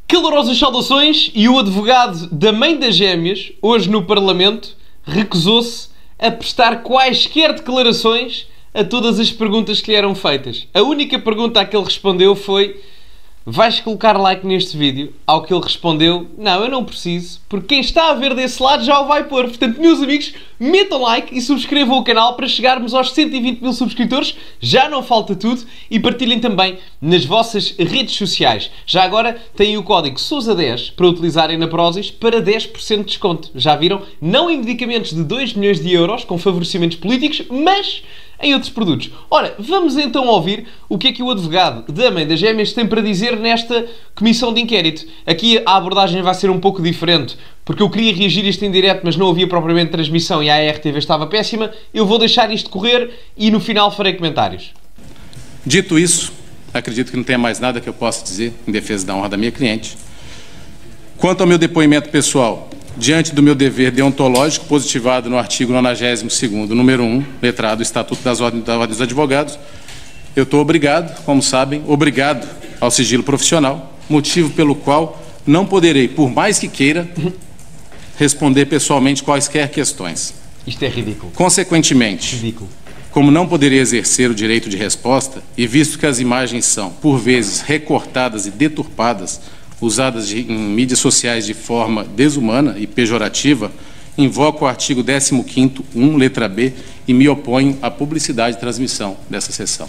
Calorosas saudações, e o advogado da mãe das gêmeas, hoje no Parlamento, recusou-se a prestar quaisquer declarações a todas as perguntas que lhe eram feitas. A única pergunta a que ele respondeu foi: vais colocar like neste vídeo? Ao que ele respondeu: não, eu não preciso, porque quem está a ver desse lado já o vai pôr. Portanto, meus amigos, metam like e subscrevam o canal para chegarmos aos 120 mil subscritores. Já não falta tudo. E partilhem também nas vossas redes sociais. Já agora têm o código SOUSA10 para utilizarem na Prozis para 10% de desconto. Já viram? Não em medicamentos de 2 milhões de euros com favorecimentos políticos, mas em outros produtos. Ora, vamos então ouvir o que é que o advogado da mãe das gêmeas tem para dizer nesta comissão de inquérito. Aqui a abordagem vai ser um pouco diferente, porque eu queria reagir isto em direto, mas não havia propriamente transmissão e a ARTV estava péssima. Eu vou deixar isto correr e no final farei comentários. Dito isso, acredito que não tenha mais nada que eu possa dizer em defesa da honra da minha cliente. Quanto ao meu depoimento pessoal, diante do meu dever deontológico positivado no artigo 92º, número 1, letrado do Estatuto da Ordem dos Advogados, eu estou obrigado, como sabem, obrigado ao sigilo profissional, motivo pelo qual não poderei, por mais que queira, responder pessoalmente quaisquer questões. Isto é ridículo. Consequentemente, Ridículo. como não poderia exercer o direito de resposta, e visto que as imagens são, por vezes, recortadas e deturpadas, usadas em mídias sociais de forma desumana e pejorativa, invoco o artigo 15º, 1, letra B, e me oponho à publicidade e transmissão dessa sessão.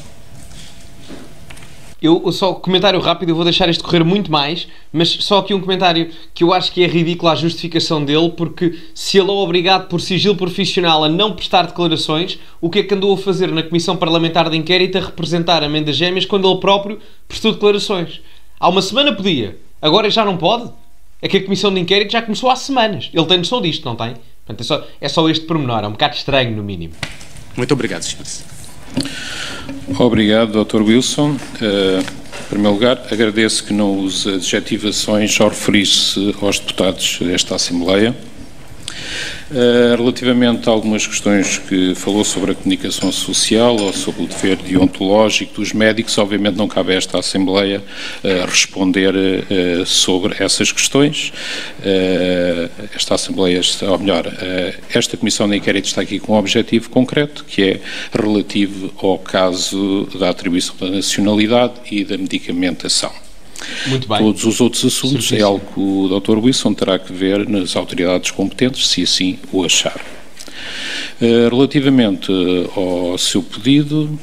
Eu só comentário rápido, eu vou deixar isto correr muito mais, mas só aqui um comentário que eu acho que é ridículo a justificação dele, porque se ele é obrigado por sigilo profissional a não prestar declarações, o que é que andou a fazer na Comissão Parlamentar de Inquérito a representar a mãe das gêmeas quando ele próprio prestou declarações? Há uma semana podia, agora já não pode? É que a Comissão de Inquérito já começou há semanas. Ele tem noção disto, não tem? Portanto, é só este pormenor, é um bocado estranho no mínimo. Muito obrigado, senhores. Obrigado, Dr. Wilson. Em primeiro lugar, agradeço que não use adjetivações ao referir-se aos deputados desta Assembleia. Relativamente a algumas questões que falou sobre a comunicação social ou sobre o dever deontológico dos médicos, obviamente não cabe a esta Assembleia responder sobre essas questões. Esta Assembleia, ou melhor, esta Comissão de Inquérito está aqui com um objetivo concreto, que é relativo ao caso da atribuição da nacionalidade e da medicamentação. Muito bem. Todos os outros assuntos é algo que o Dr. Wilson terá que ver nas autoridades competentes, se assim o achar. Relativamente ao seu pedido,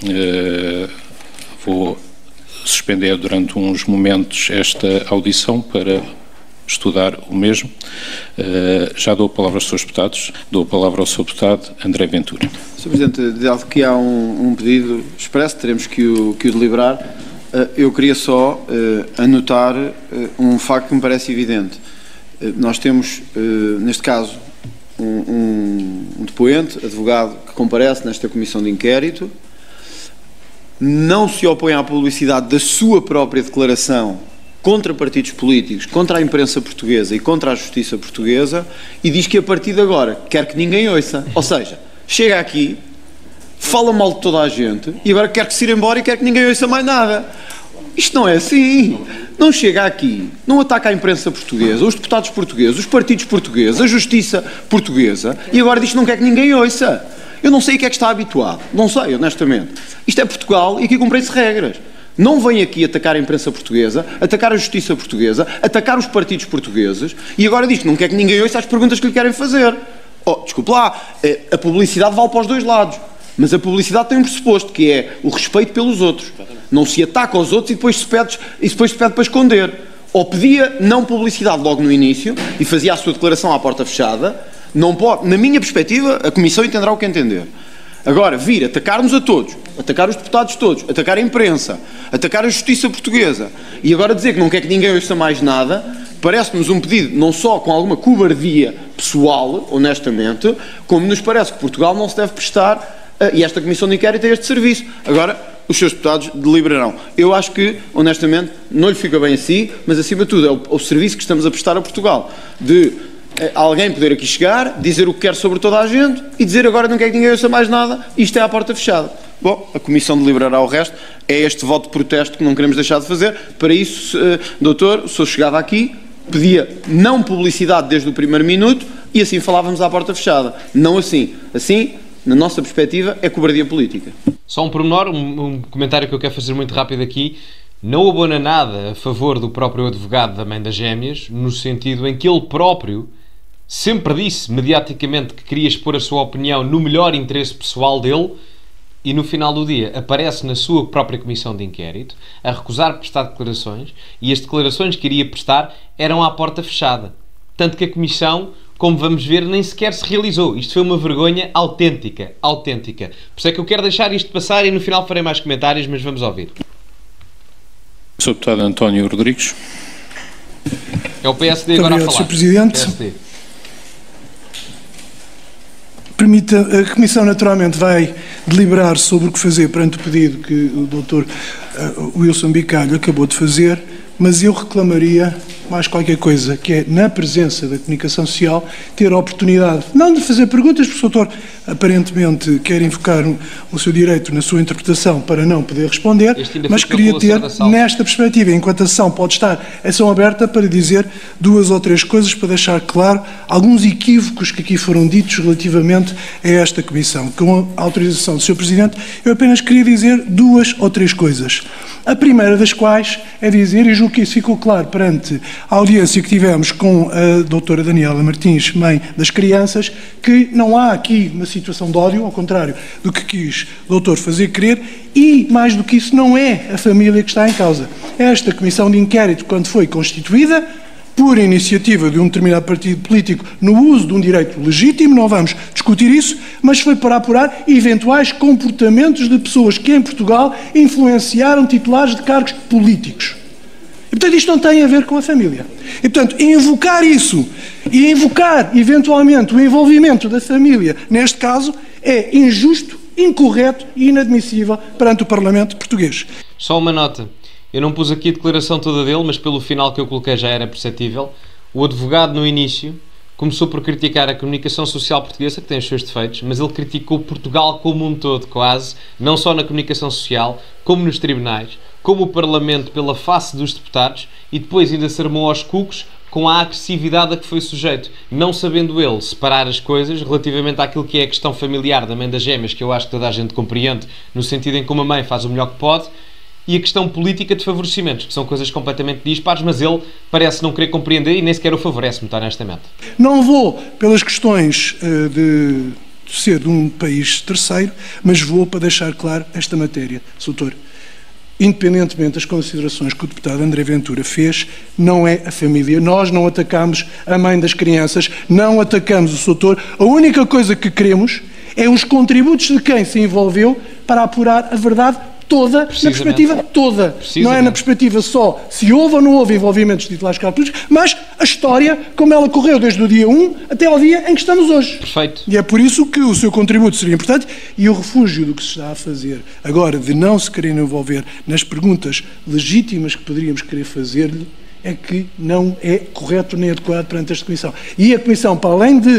vou suspender durante uns momentos esta audição para estudar o mesmo. Já dou a palavra aos seus deputados. Dou a palavra ao seu deputado André Ventura. Sr. Presidente, dado que há um pedido expresso, teremos que o deliberar. Eu queria só anotar um facto que me parece evidente. Nós temos, neste caso, um depoente, advogado, que comparece nesta comissão de inquérito, não se opõe à publicidade da sua própria declaração contra partidos políticos, contra a imprensa portuguesa e contra a justiça portuguesa, e diz que a partir de agora quer que ninguém ouça. Ou seja, chega aqui, fala mal de toda a gente e agora quer que se ir embora e quer que ninguém ouça mais nada. Isto não é assim. Não chega aqui, não ataca a imprensa portuguesa, os deputados portugueses, os partidos portugueses, a justiça portuguesa, e agora diz que não quer que ninguém ouça. Eu não sei o que é que está habituado. Não sei, honestamente. Isto é Portugal e aqui cumprem-se regras. Não vem aqui atacar a imprensa portuguesa, atacar a justiça portuguesa, atacar os partidos portugueses, e agora diz que não quer que ninguém ouça as perguntas que lhe querem fazer. Oh, desculpe lá, a publicidade vale para os dois lados. Mas a publicidade tem um pressuposto, que é o respeito pelos outros. Não se ataca aos outros e depois se pede para esconder. Ou pedia não publicidade logo no início e fazia a sua declaração à porta fechada. Não pode, na minha perspectiva, a Comissão entenderá o que entender. Agora, vir atacar-nos a todos, atacar os deputados todos, atacar a imprensa, atacar a justiça portuguesa e agora dizer que não quer que ninguém ouça mais nada, parece-nos um pedido não só com alguma cobardia pessoal, honestamente, como nos parece que Portugal não se deve prestar e esta Comissão de Inquérito é este serviço. Agora, os seus deputados deliberarão. Eu acho que, honestamente, não lhe fica bem assim, mas acima de tudo é o serviço que estamos a prestar a Portugal, de alguém poder aqui chegar, dizer o que quer sobre toda a gente e dizer agora não quer que ninguém ouça mais nada, isto é à porta fechada. Bom, a Comissão deliberará o resto. É este voto de protesto que não queremos deixar de fazer. Para isso, doutor, o senhor chegava aqui, pedia não publicidade desde o primeiro minuto e assim falávamos à porta fechada. Não assim. Assim, na nossa perspectiva, é cobardia política. Só um pormenor, um comentário que eu quero fazer muito rápido aqui. Não abona nada a favor do próprio advogado da mãe das gêmeas, no sentido em que ele próprio sempre disse mediaticamente que queria expor a sua opinião no melhor interesse pessoal dele e no final do dia aparece na sua própria comissão de inquérito a recusar prestar declarações e as declarações que iria prestar eram à porta fechada. Tanto que a comissão, como vamos ver, nem sequer se realizou. Isto foi uma vergonha autêntica, autêntica. Por isso é que eu quero deixar isto passar e no final farei mais comentários, mas vamos ouvir. Sr. Deputado António Rodrigues. É o PSD agora a falar. Sr. Presidente. PSD. Permita, a Comissão naturalmente vai deliberar sobre o que fazer perante o pedido que o Dr. Wilson Bicalho acabou de fazer, mas eu reclamaria mais qualquer coisa, que é, na presença da comunicação social, ter a oportunidade, não de fazer perguntas, porque o doutor aparentemente quer invocar o seu direito na sua interpretação para não poder responder, mas queria ter, nesta perspectiva, enquanto a sessão pode estar a sessão aberta, para dizer 2 ou 3 coisas, para deixar claro alguns equívocos que aqui foram ditos relativamente a esta Comissão. Com a autorização do Sr. Presidente, eu apenas queria dizer 2 ou 3 coisas. A primeira das quais é dizer, e julgo que isso ficou claro perante a audiência que tivemos com a doutora Daniela Martins, mãe das crianças, que não há aqui uma situação de ódio, ao contrário do que quis o doutor fazer crer, e, mais do que isso, não é a família que está em causa. Esta comissão de inquérito, quando foi constituída, por iniciativa de um determinado partido político, no uso de um direito legítimo, não vamos discutir isso, mas foi para apurar eventuais comportamentos de pessoas que em Portugal influenciaram titulares de cargos políticos. E, portanto, isto não tem a ver com a família. E, portanto, invocar isso e invocar, eventualmente, o envolvimento da família, neste caso, é injusto, incorreto e inadmissível perante o Parlamento português. Só uma nota. Eu não pus aqui a declaração toda dele, mas pelo final que eu coloquei já era perceptível. O advogado, no início, começou por criticar a comunicação social portuguesa, que tem os seus defeitos, mas ele criticou Portugal como um todo, quase, não só na comunicação social, como nos tribunais, como o Parlamento pela face dos deputados, e depois ainda se armou aos cucos com a agressividade a que foi sujeito, não sabendo ele separar as coisas relativamente àquilo que é a questão familiar da mãe das gêmeas, que eu acho que toda a gente compreende, no sentido em que uma mãe faz o melhor que pode, e a questão política de favorecimentos, que são coisas completamente dispares, mas ele parece não querer compreender e nem sequer o favorece, muito honestamente. Não vou pelas questões de ser de um país terceiro, mas vou para deixar claro esta matéria, Sr. Doutor. Independentemente das considerações que o deputado André Ventura fez, não é a família. Nós não atacamos a mãe das crianças, não atacamos o Sr. Doutor. A única coisa que queremos é os contributos de quem se envolveu para apurar a verdade toda, na perspectiva toda. Não é na perspectiva só se houve ou não houve envolvimentos de titulares políticos, mas a história como ela correu desde o dia 1 até ao dia em que estamos hoje. Perfeito. E é por isso que o seu contributo seria importante, e o refúgio do que se está a fazer agora, de não se querer envolver nas perguntas legítimas que poderíamos querer fazer-lhe, é que não é correto nem adequado perante esta Comissão. E a Comissão, para além de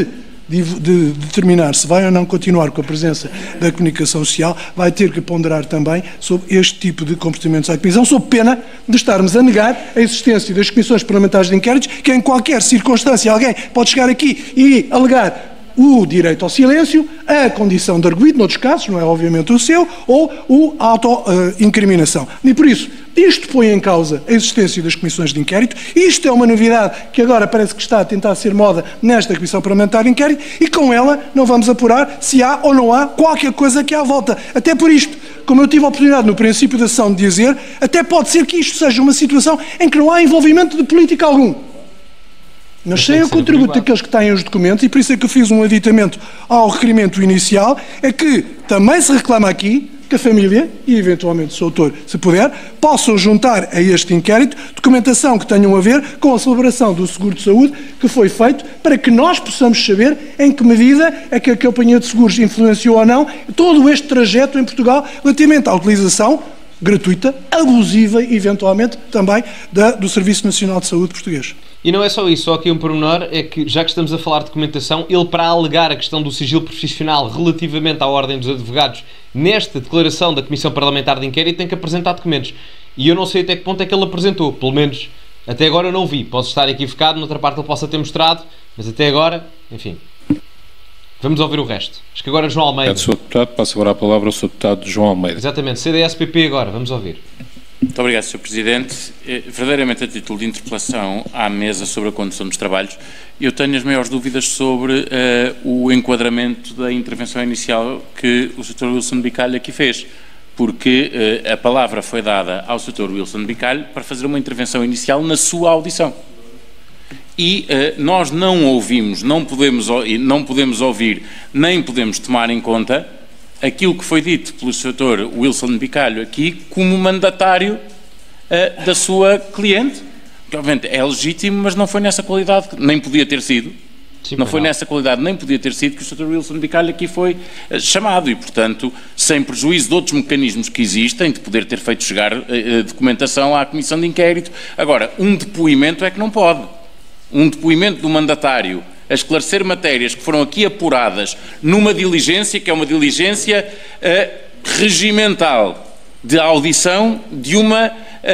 determinar se vai ou não continuar com a presença da comunicação social, vai ter que ponderar também sobre este tipo de comportamentos à Comissão, sob pena de estarmos a negar a existência das comissões parlamentares de inquéritos, que em qualquer circunstância alguém pode chegar aqui e alegar o direito ao silêncio, a condição de arguido, noutros casos, não é obviamente o seu, ou a auto-incriminação. E por isso, isto põe em causa a existência das comissões de inquérito, isto é uma novidade que agora parece que está a tentar ser moda nesta Comissão Parlamentar de Inquérito, e com ela não vamos apurar se há ou não há qualquer coisa que há à volta. Até por isto, como eu tive a oportunidade no princípio da sessão de dizer, até pode ser que isto seja uma situação em que não há envolvimento de política algum. Mas sem o contributo daqueles que têm os documentos, e por isso é que eu fiz um aditamento ao requerimento inicial, é que também se reclama aqui que a família, e eventualmente o Sr. Doutor, se puder, possam juntar a este inquérito documentação que tenham a ver com a celebração do seguro de saúde que foi feito, para que nós possamos saber em que medida é que a Companhia de Seguros influenciou ou não todo este trajeto em Portugal relativamente à utilização gratuita, abusiva, eventualmente, também do Serviço Nacional de Saúde português. E não é só isso, só aqui um pormenor, é que já que estamos a falar de documentação, ele, para alegar a questão do sigilo profissional relativamente à Ordem dos Advogados, nesta declaração da Comissão Parlamentar de Inquérito, tem que apresentar documentos. E eu não sei até que ponto é que ele apresentou, pelo menos até agora eu não vi. Posso estar equivocado, noutra parte ele possa ter mostrado, mas até agora, enfim. Vamos ouvir o resto. Acho que agora João Almeida. Sr. Deputado, passo agora a palavra ao Sr. Deputado João Almeida. Exatamente, CDS-PP agora, vamos ouvir. Muito obrigado, Sr. Presidente. Verdadeiramente, a título de interpelação à mesa sobre a condução dos trabalhos, eu tenho as maiores dúvidas sobre o enquadramento da intervenção inicial que o Sr. Wilson Bicalho aqui fez, porque a palavra foi dada ao Sr. Wilson Bicalho para fazer uma intervenção inicial na sua audição. E nós não ouvimos, não podemos ouvir, nem podemos tomar em conta aquilo que foi dito pelo Sr. Wilson Bicalho aqui como mandatário da sua cliente, que obviamente é legítimo, mas não foi nessa qualidade, nem podia ter sido, nessa qualidade nem podia ter sido que o Sr. Wilson Bicalho aqui foi chamado e, portanto, sem prejuízo de outros mecanismos que existem, de poder ter feito chegar documentação à Comissão de Inquérito. Agora, um depoimento é que não pode. Um depoimento do mandatário a esclarecer matérias que foram aqui apuradas numa diligência, que é uma diligência regimental de audição de uma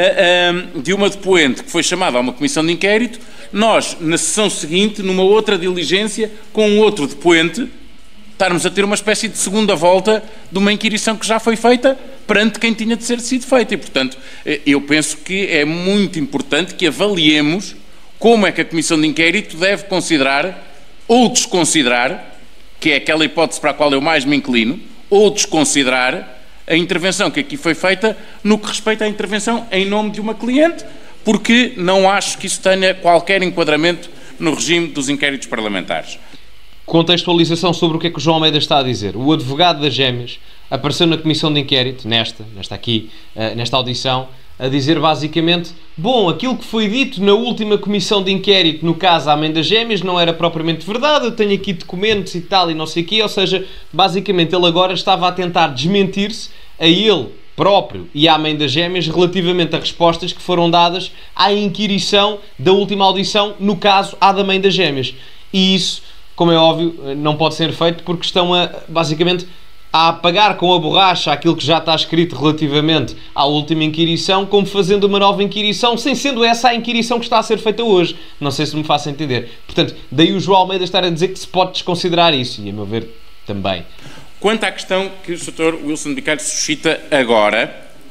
depoente que foi chamada a uma comissão de inquérito, nós, na sessão seguinte, numa outra diligência, com um outro depoente, estarmos a ter uma espécie de segunda volta de uma inquirição que já foi feita perante quem tinha de ser sido feita. E, portanto, eu penso que é muito importante que avaliemos como é que a Comissão de Inquérito deve considerar ou desconsiderar, que é aquela hipótese para a qual eu mais me inclino, ou desconsiderar a intervenção que aqui foi feita no que respeita à intervenção em nome de uma cliente, porque não acho que isso tenha qualquer enquadramento no regime dos inquéritos parlamentares. Contextualização sobre o que é que o João Almeida está a dizer. O advogado das Gêmeas apareceu na Comissão de Inquérito, nesta audição, a dizer basicamente, bom, aquilo que foi dito na última Comissão de Inquérito, no caso à mãe das Gêmeas, não era propriamente verdade, eu tenho aqui documentos e tal e não sei o quê, ou seja, basicamente ele agora estava a tentar desmentir-se a ele próprio e à mãe das Gêmeas relativamente a respostas que foram dadas à inquirição da última audição, no caso à da mãe das Gêmeas. E isso, como é óbvio, não pode ser feito porque estão basicamente a apagar com a borracha aquilo que já está escrito relativamente à última inquirição, como fazendo uma nova inquirição, sem sendo essa a inquirição que está a ser feita hoje. Não sei se me faço entender. Portanto, daí o João Almeida estar a dizer que se pode desconsiderar isso, e a meu ver também. Quanto à questão que o Sr. Wilson Bicalho suscita agora,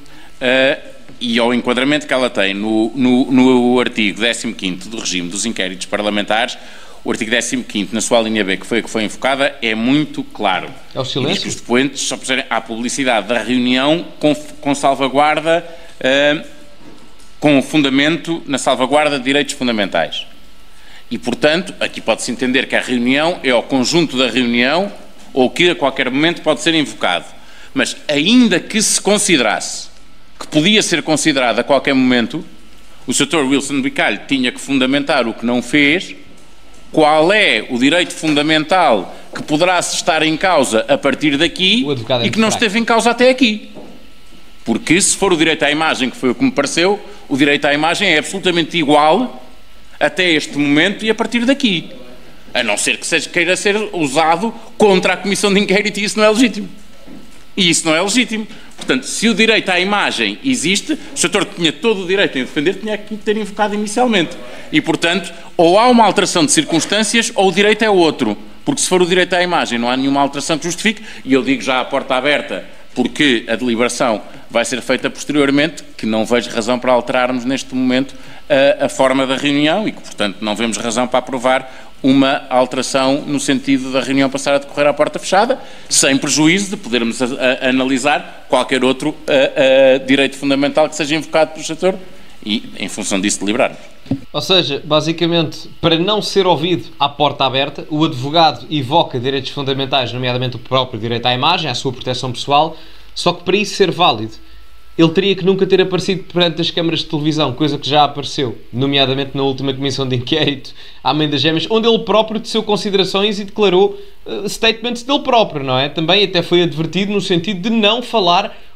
e ao enquadramento que ela tem no artigo 15º do regime dos inquéritos parlamentares, o artigo 15º, na sua linha B, que foi invocada, é muito claro. É o silêncio? E diz que os depoentes só puserem à publicidade da reunião com salvaguarda, com fundamento na salvaguarda de direitos fundamentais. E, portanto, aqui pode-se entender que a reunião é o conjunto da reunião ou que a qualquer momento pode ser invocado. Mas, ainda que se considerasse que podia ser considerado a qualquer momento, o Sr. Wilson Bicalho tinha que fundamentar o que não fez. Qual é o direito fundamental que poderá estar em causa a partir daqui e que não esteve em causa até aqui? Porque se for o direito à imagem, que foi o que me pareceu, o direito à imagem é absolutamente igual até este momento e a partir daqui. A não ser que queira ser usado contra a Comissão de Inquérito e isso não é legítimo. E isso não é legítimo. Portanto, se o direito à imagem existe, o Sr. tinha todo o direito em defender, tinha que ter invocado inicialmente. E, portanto, ou há uma alteração de circunstâncias ou o direito é outro. Porque se for o direito à imagem não há nenhuma alteração que justifique, e eu digo já à porta aberta, porque a deliberação vai ser feita posteriormente, que não vejo razão para alterarmos neste momento a forma da reunião e que, portanto, não vemos razão para aprovar uma alteração no sentido da reunião passar a decorrer à porta fechada, sem prejuízo de podermos analisar qualquer outro direito fundamental que seja invocado pelo setor e, em função disso, deliberarmos. Ou seja, basicamente, para não ser ouvido à porta aberta, o advogado evoca direitos fundamentais, nomeadamente o próprio direito à imagem, à sua proteção pessoal, só que para isso ser válido, ele teria que nunca ter aparecido perante as câmaras de televisão, coisa que já apareceu, nomeadamente na última comissão de inquérito à mãe das Gêmeas, onde ele próprio teceu considerações e declarou statements dele próprio, não é? Também até foi advertido no sentido de não falar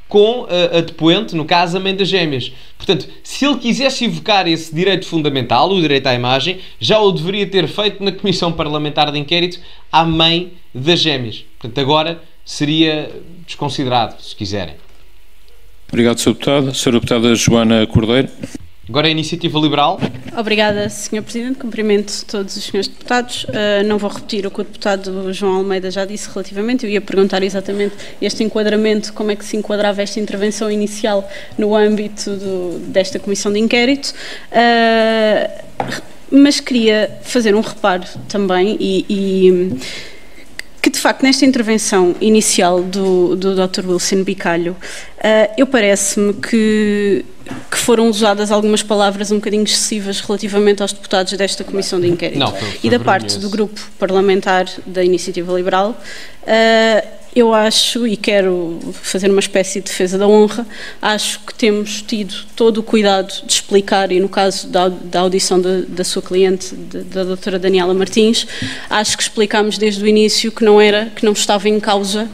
com a depoente, no caso a mãe das gêmeas. Portanto, se ele quisesse evocar esse direito fundamental, o direito à imagem, já o deveria ter feito na Comissão Parlamentar de Inquérito à mãe das gêmeas. Portanto, agora seria desconsiderado, se quiserem. Obrigado, Sr. Deputado. Sra. Deputada Joana Cordeiro. Agora a Iniciativa Liberal. Obrigada, Sr. Presidente. Cumprimento todos os senhores deputados. Não vou repetir o que o deputado João Almeida já disse relativamente. Eu ia perguntar exatamente este enquadramento, como é que se enquadrava esta intervenção inicial no âmbito desta Comissão de Inquérito. Mas queria fazer um reparo também que de facto nesta intervenção inicial do Dr. Wilson Bicalho, eu parece-me que foram usadas algumas palavras um bocadinho excessivas relativamente aos deputados desta Comissão de Inquérito. Não, e da parte do grupo parlamentar da Iniciativa Liberal, eu acho, e quero fazer uma espécie de defesa da honra, acho que temos tido todo o cuidado de explicar, e no caso da audição da sua cliente, da doutora Daniela Martins, acho que explicámos desde o início que não estava em causa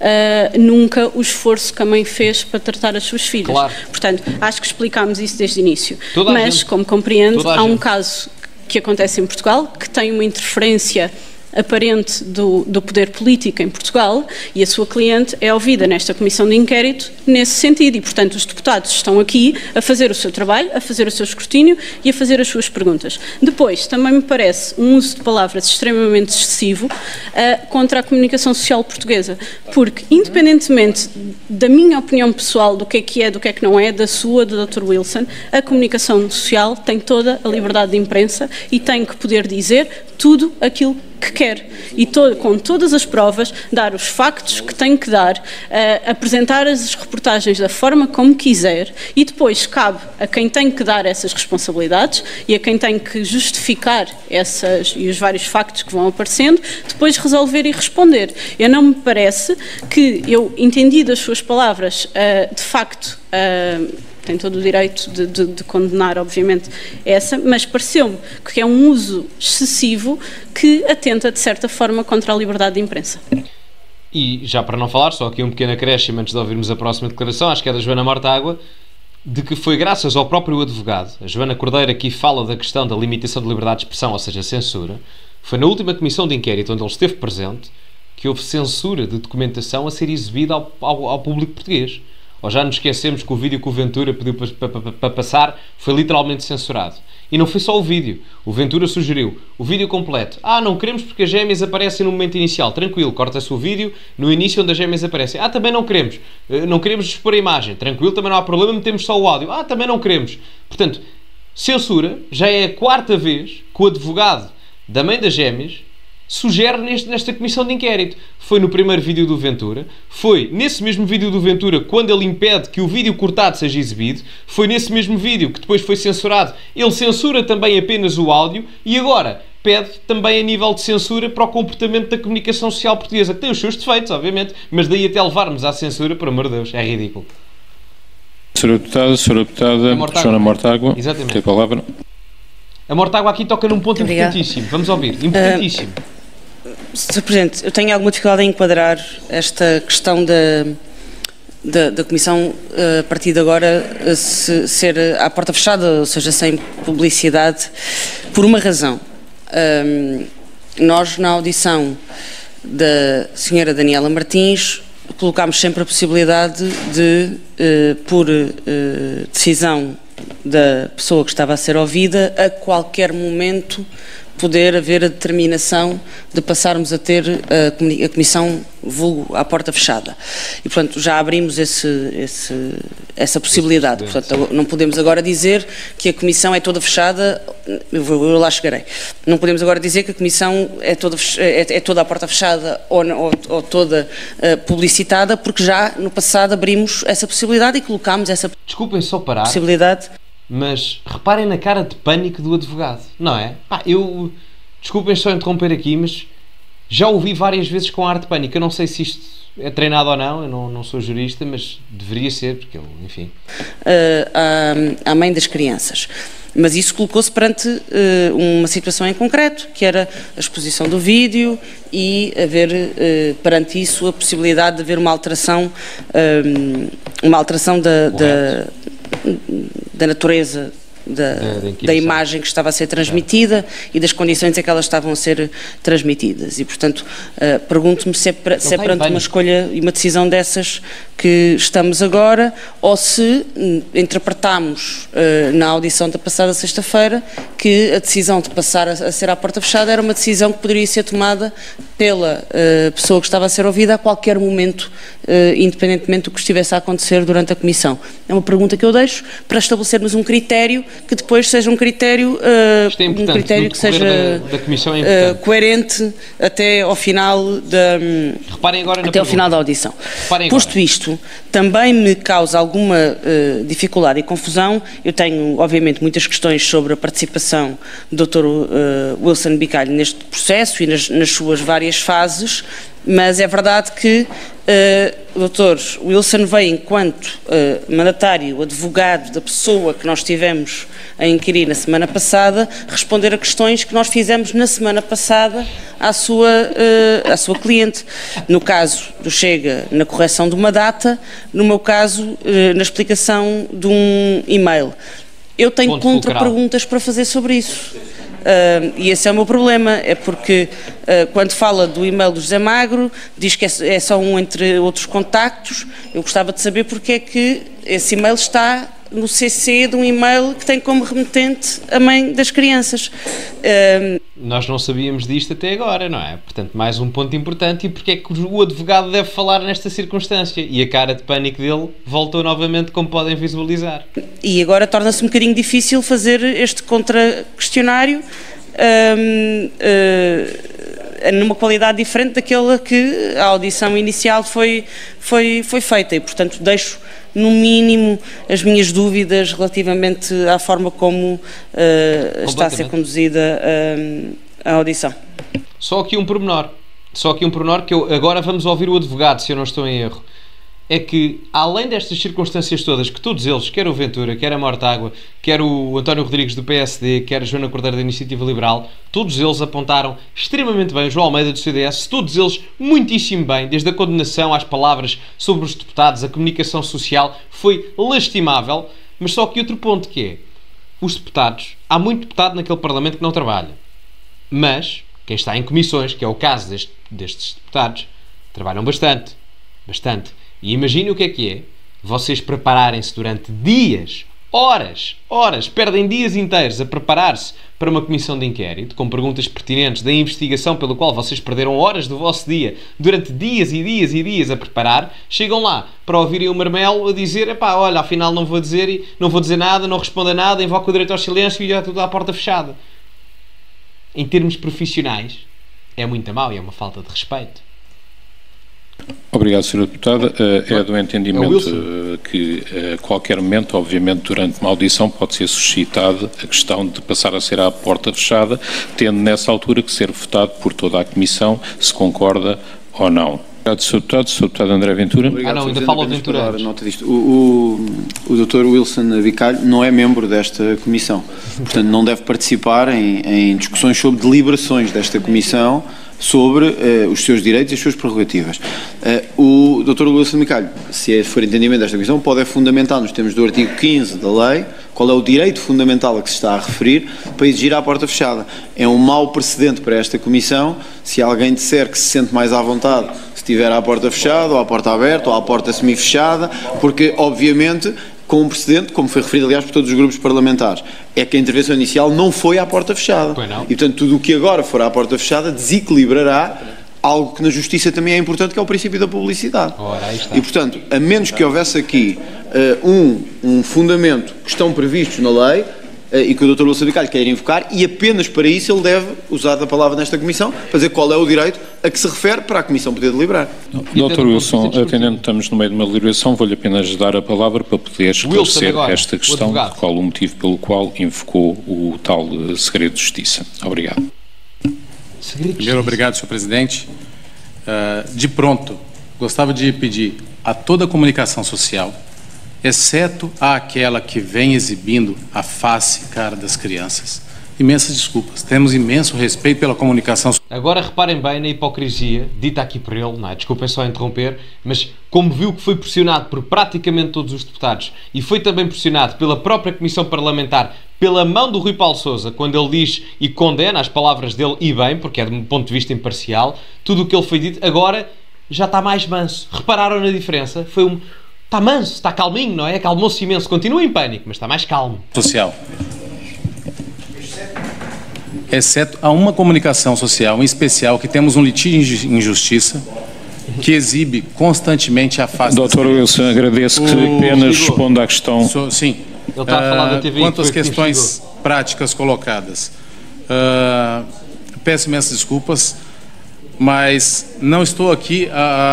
nunca o esforço que a mãe fez para tratar as suas filhas. Claro. Portanto, acho que explicámos isso desde o início. Mas, como compreende, há um caso que acontece em Portugal, que tem uma interferência aparente do poder político em Portugal, e a sua cliente é ouvida nesta Comissão de Inquérito nesse sentido, e portanto os deputados estão aqui a fazer o seu trabalho, a fazer o seu escrutínio e a fazer as suas perguntas. Depois, também me parece um uso de palavras extremamente excessivo contra a comunicação social portuguesa, porque independentemente da minha opinião pessoal do que é, do que não é, da sua, do Dr. Wilson, a comunicação social tem toda a liberdade de imprensa e tem que poder dizer tudo aquilo que quer e com todas as provas dar os factos que tem que dar, apresentar as reportagens da forma como quiser, e depois cabe a quem tem que dar essas responsabilidades e a quem tem que justificar e os vários factos que vão aparecendo, depois resolver e responder. Eu não me parece que eu entendi das suas palavras, de facto, tem todo o direito de condenar, obviamente, mas pareceu-me que é um uso excessivo que atenta, de certa forma, contra a liberdade de imprensa. E, já para não falar, só aqui um pequeno acréscimo antes de ouvirmos a próxima declaração, acho que é da Joana Mortágua, de que foi graças ao próprio advogado, a Joana Cordeiro aqui fala da questão da limitação de liberdade de expressão, ou seja, censura, foi na última comissão de inquérito onde ele esteve presente que houve censura de documentação a ser exibida ao público português. Ou já nos esquecemos que o vídeo que o Ventura pediu para passar foi literalmente censurado. E não foi só o vídeo. O Ventura sugeriu o vídeo completo. Não queremos porque as gêmeas aparecem no momento inicial. Tranquilo, corta-se o vídeo no início onde as gêmeas aparecem. Também não queremos. Não queremos expor a imagem. Tranquilo, também não há problema, metemos só o áudio. Também não queremos. Portanto, censura já é a 4ª vez que o advogado da mãe das gêmeas sugere nesta comissão de inquérito. Foi no primeiro vídeo do Ventura, foi nesse mesmo vídeo do Ventura quando ele impede que o vídeo cortado seja exibido, foi nesse mesmo vídeo que depois foi censurado, ele censura também apenas o áudio e agora pede também a nível de censura para o comportamento da comunicação social portuguesa, que tem os seus defeitos, obviamente, mas daí até levarmos à censura, por amor de Deus, é ridículo. Sra. Deputada Joana Mortágua, tem a palavra. A Mortágua aqui toca num ponto importantíssimo, vamos ouvir, importantíssimo. Sr. Presidente, eu tenho alguma dificuldade em enquadrar esta questão da Comissão, a partir de agora, ser à porta fechada, ou seja, sem publicidade, por uma razão. Nós, na audição da Sra. Daniela Martins, colocámos sempre a possibilidade de, por decisão da pessoa que estava a ser ouvida, a qualquer momento poder haver a determinação de passarmos a ter a comissão vulgo à porta fechada. E, portanto, já abrimos essa possibilidade. Portanto, não podemos agora dizer que a comissão é toda fechada, eu lá chegarei. Não podemos agora dizer que a comissão é toda à porta fechada ou toda publicitada, porque já no passado abrimos essa possibilidade e colocámos essa Desculpem só parar, possibilidade. Mas reparem na cara de pânico do advogado, não é? Desculpem só interromper aqui, mas já ouvi várias vezes com ar de pânico. Eu não sei se isto é treinado ou não, eu não sou jurista, mas deveria ser, porque ele, enfim... À mãe das crianças. Mas isso colocou-se perante uma situação em concreto, que era a exposição do vídeo e haver perante isso a possibilidade de haver uma alteração da natureza da imagem que estava a ser transmitida e das condições em que elas estavam a ser transmitidas. E, portanto, pergunto-me se é perante uma escolha e uma decisão dessas que estamos agora, ou se interpretamos na audição da passada sexta-feira que a decisão de passar a ser à porta fechada era uma decisão que poderia ser tomada pela pessoa que estava a ser ouvida a qualquer momento, independentemente do que estivesse a acontecer durante a comissão. É uma pergunta que eu deixo para estabelecermos um critério que depois seja um critério, que seja da comissão é coerente até ao final da audição. Posto isto, também me causa alguma dificuldade e confusão. Eu tenho, obviamente, muitas questões sobre a participação do Dr. Wilson Bicalho neste processo e nas suas várias fases, mas é verdade que o Dr. Wilson veio enquanto mandatário, advogado da pessoa que nós tivemos a inquirir na semana passada, responder a questões que nós fizemos na semana passada à sua cliente. No caso do Chega, na correção de uma data, no meu caso, na explicação de um e-mail. Eu tenho contra-perguntas para fazer sobre isso. E esse é o meu problema, é porque quando fala do e-mail do José Magro, diz que é só um entre outros contactos. Eu gostava de saber porque é que esse e-mail está no CC de um e-mail que tem como remetente a mãe das crianças. Nós não sabíamos disto até agora, não é? Portanto, mais um ponto importante. E porque é que o advogado deve falar nesta circunstância? E a cara de pânico dele voltou novamente, como podem visualizar. E agora torna-se um bocadinho difícil fazer este contra-questionário numa qualidade diferente daquela que a audição inicial foi feita. E, portanto, deixo no mínimo as minhas dúvidas relativamente à forma como está a ser conduzida a audição. Só aqui um pormenor que agora vamos ouvir o advogado, se eu não estou em erro. É que, além destas circunstâncias todas, que todos eles, quer o Ventura, quer a Mortágua, quer o António Rodrigues do PSD, quer a Joana Cordeiro da Iniciativa Liberal, todos eles apontaram extremamente bem, o João Almeida do CDS, todos eles muitíssimo bem, desde a condenação às palavras sobre os deputados, a comunicação social, foi lastimável. Mas só que outro ponto que é, os deputados, há muito deputado naquele Parlamento que não trabalha, mas quem está em comissões, que é o caso destes deputados, trabalham bastante. E imagine o que é vocês prepararem-se durante dias, horas, perdem dias inteiros a preparar-se para uma comissão de inquérito, com perguntas pertinentes da investigação pelo qual vocês perderam horas do vosso dia, durante dias e dias e dias a preparar, chegam lá para ouvirem o marmelo a dizer, epá, olha, afinal não vou dizer nada, não respondo a nada, invoco o direito ao silêncio e já tudo à porta fechada. Em termos profissionais, é muito mau e é uma falta de respeito. Obrigado, Sra. Deputada. É do entendimento que a qualquer momento, obviamente, durante uma audição pode ser suscitada a questão de passar a ser à porta fechada, tendo nessa altura que ser votado por toda a Comissão se concorda ou não. Obrigado, Sr. Deputado. Sr. Deputado André Ventura. Obrigado, ainda falo de Ventura. Nota disto. O Dr. Wilson Bicalho não é membro desta Comissão, portanto não deve participar em discussões sobre deliberações desta Comissão sobre os seus direitos e as suas prerrogativas. O Dr. Wilson Bicalho, se for entendimento desta Comissão, pode fundamentar nos termos do artigo 15 da lei qual é o direito fundamental a que se está a referir para exigir à porta fechada. É um mau precedente para esta Comissão se alguém disser que se sente mais à vontade se estiver à porta fechada ou à porta aberta ou à porta semi-fechada, porque obviamente com um precedente, como foi referido aliás por todos os grupos parlamentares, é que a intervenção inicial não foi à porta fechada. E portanto tudo o que agora for à porta fechada desequilibrará algo que na justiça também é importante, que é o princípio da publicidade. E portanto, a menos que houvesse aqui um fundamento que estão previstos na lei e que o Dr. Wilson Bicalho quer invocar, e apenas para isso ele deve usar a palavra nesta Comissão para dizer qual é o direito a que se refere para a Comissão poder deliberar. Dr. Wilson, atendendo que estamos no meio de uma deliberação, vou-lhe apenas dar a palavra para poder esclarecer esta questão, qual o motivo pelo qual invocou o tal segredo de justiça. Obrigado. Primeiro, obrigado, Sr. Presidente. De pronto, gostava de pedir a toda a comunicação social, exceto àquela que vem exibindo a face e cara das crianças, imensas desculpas. Temos imenso respeito pela comunicação. Agora reparem bem na hipocrisia dita aqui por ele, não é? Desculpem só interromper, mas como viu que foi pressionado por praticamente todos os deputados e foi também pressionado pela própria Comissão Parlamentar, pela mão do Rui Paulo Sousa, quando ele diz e condena as palavras dele, e bem, porque é de um ponto de vista imparcial, tudo o que ele foi dito, agora já está mais manso. Repararam na diferença? Está manso, está calminho, não é? Acalmou-se imenso, continua em pânico, mas está mais calmo. Social. Exceto a uma comunicação social, em especial, que temos um litígio em justiça, que exibe constantemente a face... Doutor Wilson, agradeço que apenas responda à questão. Sim. Ele está a falar da TV. Quanto às questões práticas colocadas, peço imensas desculpas, mas não estou aqui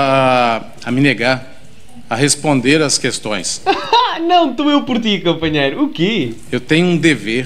a me negar a responder às questões. Não, estou eu por ti, companheiro. O quê? Eu tenho um dever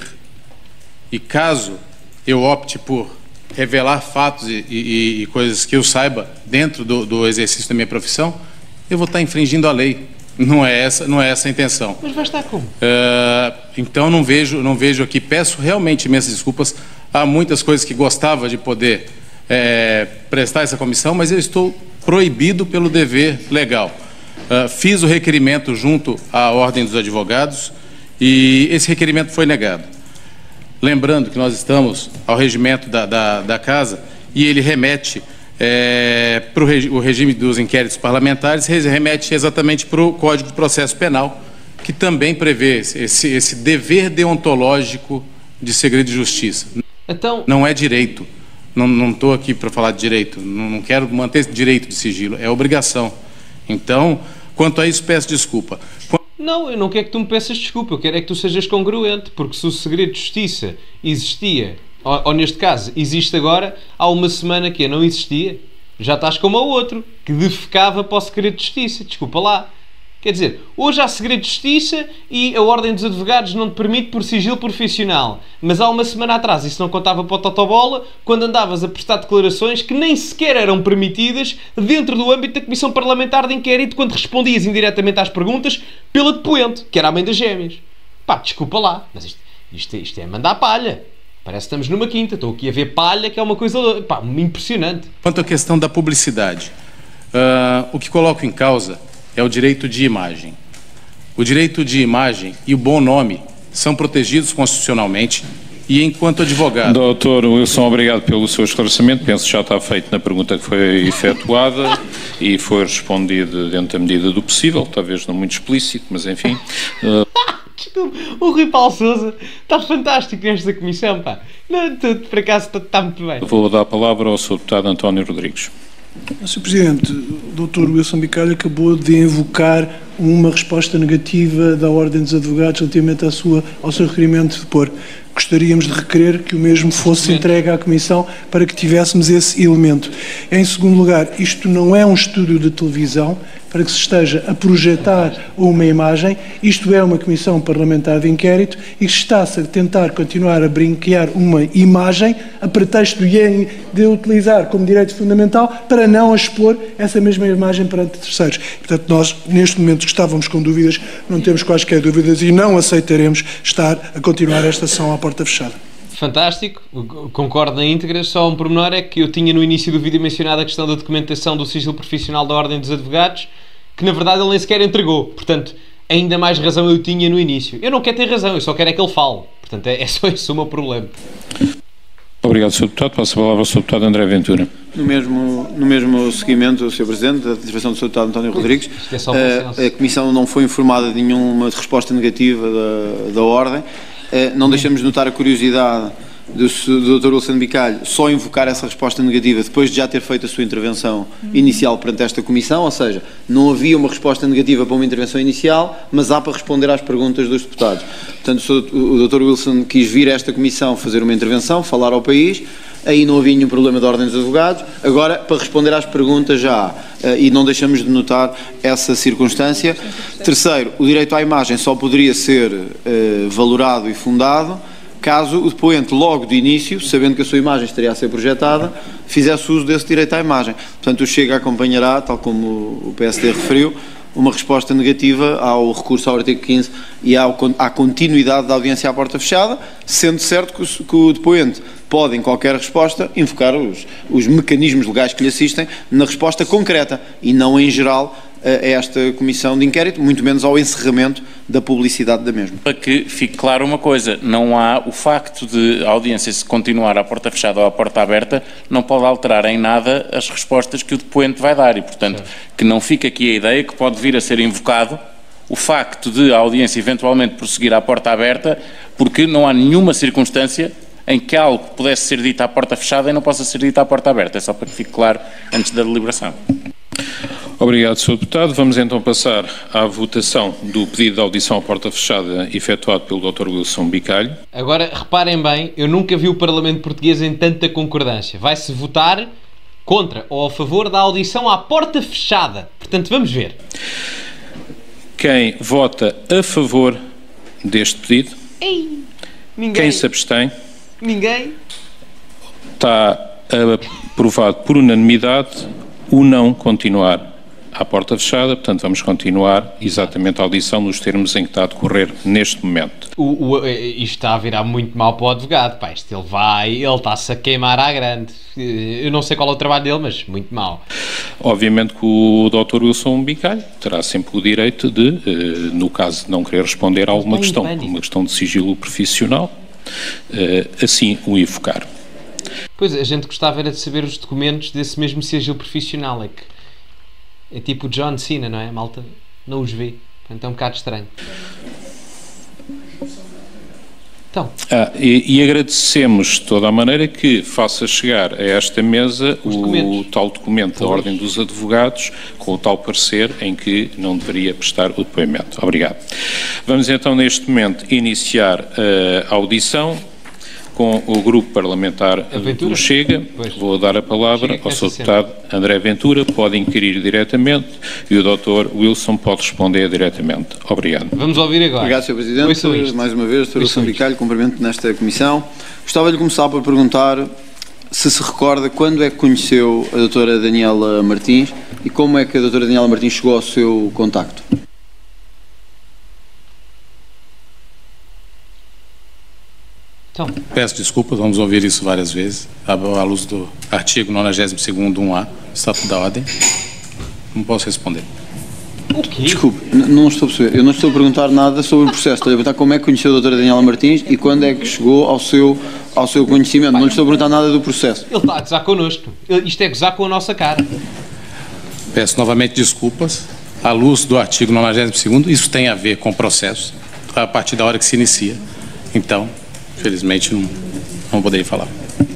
e caso eu opte por revelar fatos e coisas que eu saiba dentro do exercício da minha profissão, eu vou estar infringindo a lei. Não é essa a intenção. Mas vai estar como? Então não vejo aqui, peço realmente imensas desculpas. Há muitas coisas que gostava de poder prestar essa comissão, mas eu estou proibido pelo dever legal. Fiz o requerimento junto à Ordem dos Advogados e esse requerimento foi negado. Lembrando que nós estamos ao regimento da Casa e ele remete para o regime dos inquéritos parlamentares, remete exatamente para o Código de Processo Penal, que também prevê esse dever deontológico de segredo de justiça. Então... Não é direito. Não estou aqui para falar de direito. Não quero manter esse direito de sigilo. É obrigação. Então, quanto a isso, peço desculpa. Não, eu não quero que tu me peças desculpa. Eu quero é que tu sejas congruente, porque se o segredo de justiça existia, ou neste caso, existe agora, há uma semana que não existia, já estás como o outro, que defecava para o segredo de justiça. Desculpa lá. Quer dizer, hoje há segredo de justiça e a Ordem dos Advogados não te permite por sigilo profissional. Mas há uma semana atrás isso não contava para o totobola quando andavas a prestar declarações que nem sequer eram permitidas dentro do âmbito da Comissão Parlamentar de Inquérito quando respondias indiretamente às perguntas pela depoente, que era a mãe das gêmeas. Pá, desculpa lá, mas isto é mandar palha. Parece que estamos numa quinta. Estou aqui a ver palha, que é uma coisa impressionante. Quanto à questão da publicidade, o que coloco em causa é o direito de imagem. O direito de imagem e o bom nome são protegidos constitucionalmente e, enquanto advogado... Doutor Wilson, obrigado pelo seu esclarecimento. Penso que já está feito na pergunta que foi efetuada e foi respondido dentro da medida do possível, talvez não muito explícito, mas enfim... Desculpa, o Rui Paulo Sousa está fantástico nesta comissão, pá. Não, por acaso está muito bem. Vou dar a palavra ao Sr. Deputado António Rodrigues. Sr. Presidente, o Dr. Wilson Bicalho acabou de invocar uma resposta negativa da Ordem dos Advogados relativamente ao seu requerimento de depor. Gostaríamos de requerer que o mesmo fosse entregue à Comissão para que tivéssemos esse elemento. Em segundo lugar, isto não é um estúdio de televisão para que se esteja a projetar uma imagem, isto é uma Comissão Parlamentar de Inquérito e está-se a tentar continuar a brinquear uma imagem a pretexto de utilizar como direito fundamental para não expor essa mesma imagem perante terceiros. Portanto, nós, neste momento, estávamos com dúvidas, não temos quaisquer dúvidas e não aceitaremos estar a continuar esta sessão à porta fechada. Fantástico, concordo na íntegra, só um pormenor é que eu tinha no início do vídeo mencionado a questão da documentação do sigilo profissional da Ordem dos Advogados, que na verdade ele nem sequer entregou, portanto, ainda mais razão eu tinha no início. Eu não quero ter razão, eu só quero é que ele fale, portanto, é só esse o meu problema. Obrigado, Sr. Deputado. Passo a palavra ao Sr. Deputado André Ventura. No mesmo seguimento, Sr. Presidente, da intervenção do Sr. Deputado António Rodrigues, a Comissão não foi informada de nenhuma resposta negativa da Ordem. Não deixamos de notar a curiosidade do Dr. Wilson Bicalho só invocar essa resposta negativa depois de já ter feito a sua intervenção inicial perante esta Comissão, ou seja, não havia uma resposta negativa para uma intervenção inicial, mas há para responder às perguntas dos deputados. Portanto, o Dr. Wilson quis vir a esta Comissão fazer uma intervenção, falar ao país, aí não havia nenhum problema de Ordem dos Advogados, agora para responder às perguntas já há, e não deixamos de notar essa circunstância. Terceiro, o direito à imagem só poderia ser valorado e fundado caso o depoente, logo de início, sabendo que a sua imagem estaria a ser projetada, fizesse uso desse direito à imagem. Portanto, o Chega acompanhará, tal como o PSD referiu, uma resposta negativa ao recurso ao artigo 15 e à continuidade da audiência à porta fechada, sendo certo que o depoente pode, em qualquer resposta, invocar os mecanismos legais que lhe assistem na resposta concreta e não, em geral, a esta comissão de inquérito, muito menos ao encerramento da publicidade da mesma. Para que fique claro uma coisa, não há o facto de a audiência se continuar à porta fechada ou à porta aberta, não pode alterar em nada as respostas que o depoente vai dar e, portanto, que não fique aqui a ideia que pode vir a ser invocado o facto de a audiência eventualmente prosseguir à porta aberta, porque não há nenhuma circunstância em que algo pudesse ser dito à porta fechada e não possa ser dito à porta aberta. É só para que fique claro antes da deliberação. Obrigado, Sr. Deputado. Vamos então passar à votação do pedido de audição à porta fechada efetuado pelo Dr. Wilson Bicalho. Agora, reparem bem, eu nunca vi o Parlamento Português em tanta concordância. Vai-se votar contra ou a favor da audição à porta fechada. Portanto, vamos ver. Quem vota a favor deste pedido? Ninguém. Quem se abstém? Ninguém. Está aprovado por unanimidade o não continuar à porta fechada, portanto vamos continuar exatamente a audição nos termos em que está a decorrer neste momento. Isto está a virar muito mal para o advogado, pá. Ele está-se a queimar à grande. Eu não sei qual é o trabalho dele, mas muito mal. Obviamente que o Dr. Wilson Bicalho terá sempre o direito de, no caso de não querer responder a alguma questão, uma questão de sigilo profissional, assim o invocar. Pois, a gente gostava era de saber os documentos desse mesmo sigilo profissional, é tipo o John Cena, não é? A malta não os vê, portanto é um bocado estranho. Então. E agradecemos de toda a maneira que faça chegar a esta mesa o tal documento da Ordem dos Advogados com o tal parecer em que não deveria prestar o depoimento. Obrigado. Vamos então neste momento iniciar a audição com o grupo parlamentar do Chega. Vou dar a palavra ao Sr. Deputado André Ventura, pode inquirir diretamente e o Dr. Wilson pode responder diretamente. Obrigado. Vamos ouvir agora. Obrigado, Sr. Presidente. Mais uma vez, Dr. Wilson Bicalho, cumprimento nesta comissão. Gostava de começar por perguntar se recorda quando é que conheceu a doutora Daniela Martins e como é que a doutora Daniela Martins chegou ao seu contacto. Então. Peço desculpas, vamos ouvir isso várias vezes, à luz do artigo 92º 1A, Estatuto da Ordem. Não posso responder. O quê? Desculpe, não estou a perceber. Eu não estou a perguntar nada sobre o processo. Estou a perguntar como é que conheceu a doutora Daniela Martins e quando é que chegou ao seu conhecimento. Não lhe estou a perguntar nada do processo. Ele está a gozar connosco. Isto é gozar com a nossa cara. Peço novamente desculpas. À luz do artigo 92º, isso tem a ver com o processo, a partir da hora que se inicia. Então, infelizmente, não poderia falar.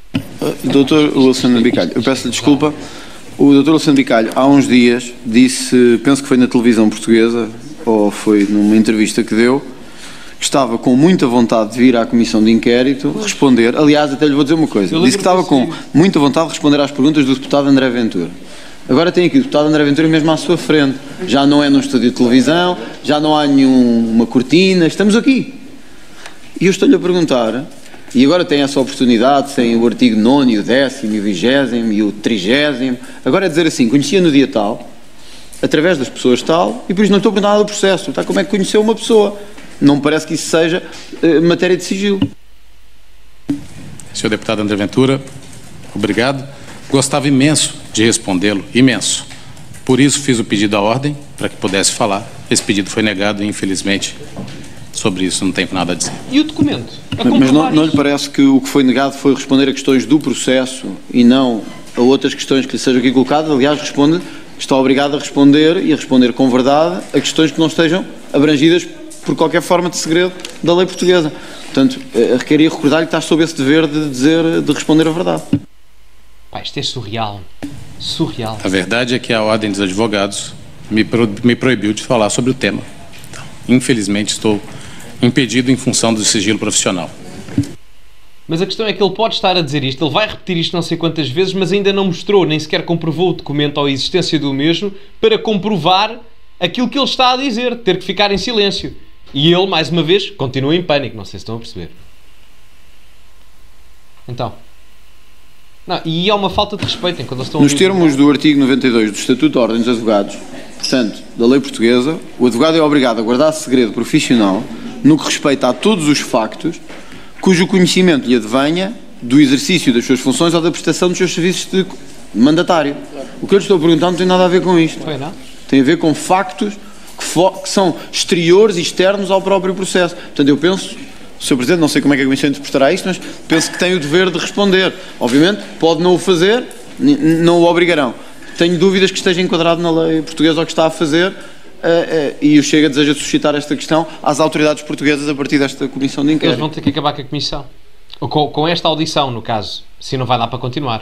Dr. Wilson Bicalho, eu peço-lhe desculpa. O Dr. Wilson Bicalho, há uns dias, disse, penso que foi na televisão portuguesa, ou foi numa entrevista que deu, que estava com muita vontade de vir à comissão de inquérito responder. Aliás, até lhe vou dizer uma coisa. Disse que estava com muita vontade de responder às perguntas do deputado André Ventura. Agora tem aqui o deputado André Ventura mesmo à sua frente. Já não é num estúdio de televisão, já não há nenhuma cortina, estamos aqui. E eu estou-lhe a perguntar, e agora tem essa oportunidade, tem o artigo 9º, o 10º, o 20º e o 30º, agora é dizer assim, conhecia no dia tal, através das pessoas tal, e por isso não estou a perguntar nada do processo, tá? Como é que conheceu uma pessoa? Não me parece que isso seja matéria de sigilo. Senhor deputado André Ventura, obrigado. Gostava imenso de respondê-lo, imenso. Por isso fiz o pedido à ordem, para que pudesse falar. Esse pedido foi negado e, infelizmente, sobre isso não tenho nada a dizer. E o documento? Mas não lhe parece que o que foi negado foi responder a questões do processo e não a outras questões que lhe sejam aqui colocadas? Aliás, responde que está obrigado a responder e a responder com verdade a questões que não estejam abrangidas por qualquer forma de segredo da lei portuguesa. Portanto, queria recordar-lhe que está sob esse dever de responder a verdade. Pá, isto é surreal. Surreal. A verdade é que a Ordem dos Advogados me proibiu de falar sobre o tema. Então, infelizmente, estou impedido em função do sigilo profissional. Mas a questão é que ele pode estar a dizer isto, ele vai repetir isto não sei quantas vezes, mas ainda não mostrou, nem sequer comprovou o documento ou a existência do mesmo para comprovar aquilo que ele está a dizer, ter que ficar em silêncio. E ele, mais uma vez, continua em pânico, não sei se estão a perceber. Então. Não, e é uma falta de respeito quando eles estão... Nos termos do artigo 92 do Estatuto da Ordem dos Advogados, portanto, da lei portuguesa, o advogado é obrigado a guardar segredo profissional no que respeita a todos os factos cujo conhecimento lhe advenha do exercício das suas funções ou da prestação dos seus serviços de mandatário. O que eu lhe estou a perguntar não tem nada a ver com isto. Tem a ver com factos que são exteriores e externos ao próprio processo. Portanto, eu penso, Sr. Presidente, não sei como é que a Comissão interpretará isto, mas penso que tem o dever de responder. Obviamente, pode não o fazer, não o obrigarão. Tenho dúvidas que esteja enquadrado na lei portuguesa o que está a fazer, e o Chega deseja suscitar esta questão às autoridades portuguesas a partir desta Comissão de Inquérito. Eles vão ter que acabar com a Comissão. Ou com esta audição, no caso. Se não vai dar para continuar.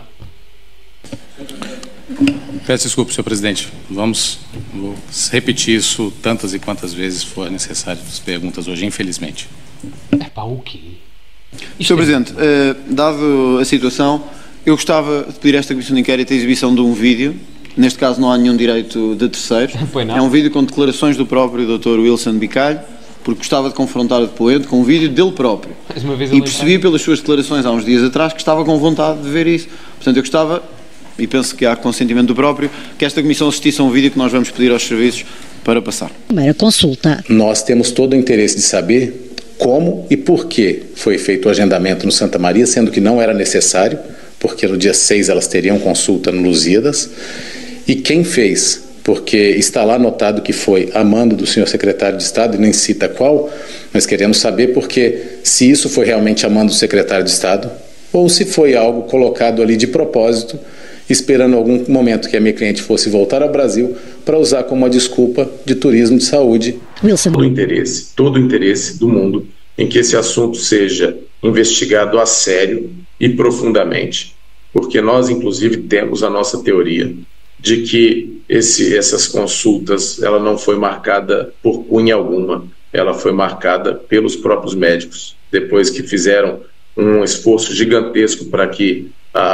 Peço desculpa, Sr. Presidente. Vou repetir isso tantas e quantas vezes for necessário as perguntas hoje, infelizmente. Epá, o quê? Sr. Presidente, dado a situação, eu gostava de pedir a esta Comissão de Inquérito a exibição de um vídeo. Neste caso não há nenhum direito de terceiros. É um vídeo com declarações do próprio Dr. Wilson Bicalho, porque gostava de confrontar o depoente com um vídeo dele próprio. E percebi pelas suas declarações há uns dias atrás que estava com vontade de ver isso. Portanto, eu gostava, e penso que há consentimento do próprio, que esta Comissão assistisse a um vídeo que nós vamos pedir aos serviços para passar. Primeira consulta. Nós temos todo o interesse de saber como e por que foi feito o agendamento no Santa Maria, sendo que não era necessário, porque no dia 6 elas teriam consulta no Lusíadas, e quem fez, porque está lá anotado que foi a mando do senhor secretário de Estado, e nem cita qual, mas queremos saber porque se isso foi realmente a mando do secretário de Estado, ou se foi algo colocado ali de propósito, esperando algum momento que a minha cliente fosse voltar ao Brasil para usar como uma desculpa de turismo de saúde. Wilson. Todo o interesse do mundo em que esse assunto seja investigado a sério e profundamente, porque nós, inclusive, temos a nossa teoria de que essas consultas, ela não foi marcada por cunha alguma, ela foi marcada pelos próprios médicos, depois que fizeram um esforço gigantesco para que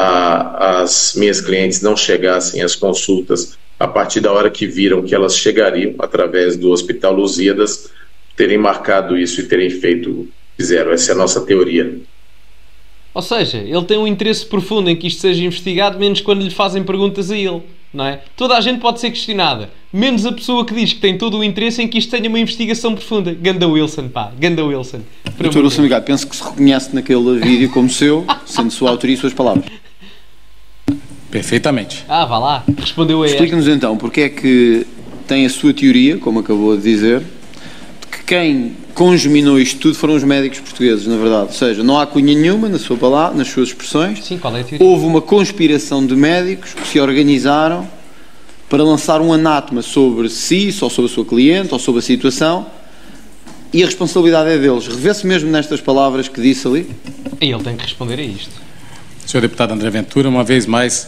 as minhas clientes não chegassem às consultas a partir da hora que viram que elas chegariam através do Hospital Lusíadas, terem marcado isso e terem fizeram. Essa é a nossa teoria. Ou seja, ele tem um interesse profundo em que isto seja investigado, menos quando lhe fazem perguntas a ele, não é? Toda a gente pode ser questionada, menos a pessoa que diz que tem todo o interesse em que isto tenha uma investigação profunda. Ganda Wilson, pá, Ganda Wilson. Dr. Wilson Bicalho, penso que se reconhece naquele vídeo como seu, sendo sua autoria e suas palavras. Perfeitamente. Vá lá, respondeu a ela. Explique-nos então, porque é que tem a sua teoria, como acabou de dizer, de que quem congeminou isto tudo foram os médicos portugueses, na verdade. Ou seja, não há cunha nenhuma na sua palavra, nas suas expressões. Sim, qual é a teoria? Houve uma conspiração de médicos que se organizaram para lançar um anátema sobre si, ou sobre a sua cliente, ou sobre a situação, e a responsabilidade é deles. Revê-se mesmo nestas palavras que disse ali? E ele tem que responder a isto. Senhor deputado André Ventura, uma vez mais,